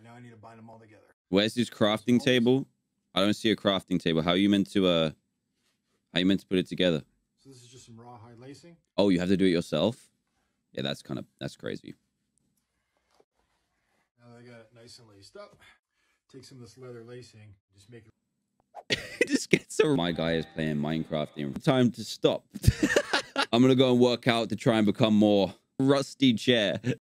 now I need to bind them all together. Where's this crafting table? I don't see a crafting table. How are you meant to put it together? So this is just some rawhide lacing. Oh, you have to do it yourself? Yeah, that's crazy. Now that I got it nice and laced up, take some of this leather lacing, just make it. It just gets so... My guy is playing Minecraft. Time to stop. I'm gonna go and work out to try and become more rusty chair.